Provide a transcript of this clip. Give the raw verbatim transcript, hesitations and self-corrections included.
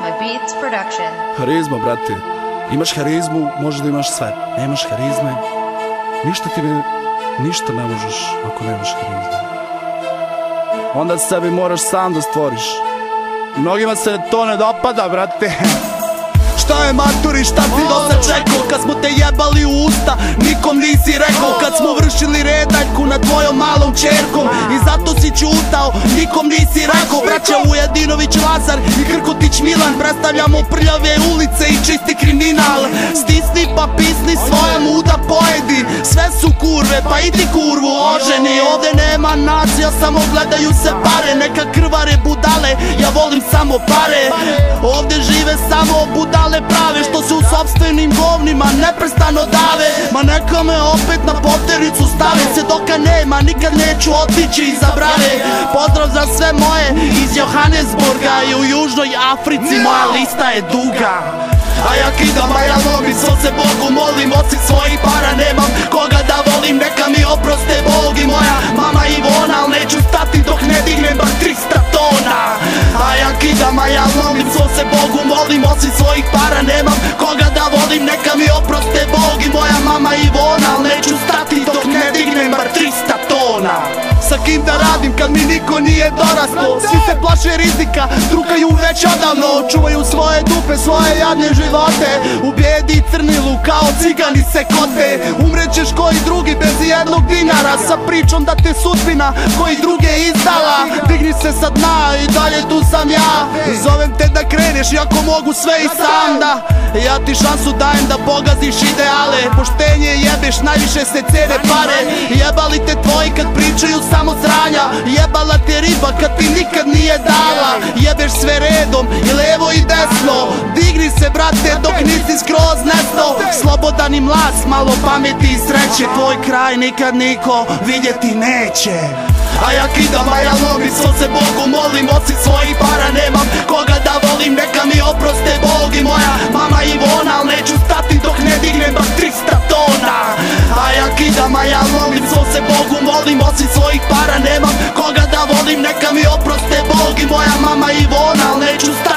My Beats Production. Harizma, brate. Imaš harizmu, možeš da imaš sve. Nemaš harizme, ništa ti ne, ništa ne možeš ako nemaš harizme. Onda sebi moraš sam da stvoriš. Mnogima se to ne dopada, brate. Šta je maturi, šta si do sad čekao? Kad smo te jebali u usta, nikom nisi rekao. Kad smo vršili redaljku nad tvojom malom čerkom, i zato si čutao, nikom nisi rekao. Braća Ujedinović Lazar i Krkotić Milan, predstavljamo prljave ulice i čisti kriminal. Stisni pa pisni, svoja muda pojedi. Sve su kurve, pa idi kurvu oženi. Ovde nema nacija, samo gledaju se pare. Neka krvare budale, ja volim samo pare. Ovde žive samo budale prave, što se u sopstvenim govnima neprestano dave. Ma neka me opet na potericu stave, svedoka nema, nikad neću otići iza brave. Pozdrav za sve moje iz Johannesburga i u Južnoj Africi, moja lista je duga. A ja kidam, a ja lomim, svo se Bogu molim, osim svojih para nemam koga da volim, neka mi oproste Bog i moja mama Ivona, al neću stati dok ne dignem bar trista tona. A ja kidam, a ja lomim, svo se Bogu molim, osim svojih para nemam koga da volim, neka mi oproste Bog i moja mama Ivona, al neću stati dok ne dignem bar trista tona. Sa kim da radim kad mi niko nije doraslo? Svi se plaše rizika, drukaju već odavno. Čuvaju svoje dupe, svoje jadne živote, u bijedi i crnilu kao cigani se kote. Umrećeš koji drugi bez jednog dinara, sa pričom da te sudbina koji druge izdala. Digni se sa dna i dalje tu sam ja, zovem te da kreneš iako mogu sve i sam da. Ja ti šansu dajem da pogaziš ideale, poštenje jebeš, najviše se cene pare. Jebali te tvoji kad pričaju samo sranja, jebala te riba kad ti nikad nije dala. Jebeš sve redom i levo i desno, digni se brate dok nisi skroz nesto. Slobodan i mlas, malo pameti i sreće, tvoj kraj nikad niko vidjeti neće. A ja kidam, a ja lomim, svo se Bogu molim, osim svojih para nemam koga da volim, neka mi oproste Bog i moja mama Ivona, al neću stati dok ne dignem bar trista tona. A ja kidam, a ja lomim, svo se Bogu molim, osim svojih para nemam koga da volim, neka mi oproste Bog i moja mama Ivona, al neću stati